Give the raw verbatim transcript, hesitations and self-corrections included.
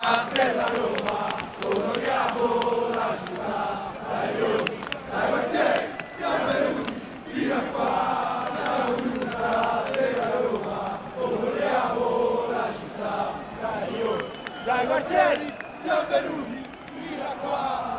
della Roma, coloriamo la città, dai rovi, dai quartieri, siamo venuti fino a qua, siamo l'unità della Roma, coloriamo la città, dai rovi, dai quartieri, siamo venuti fino a qua.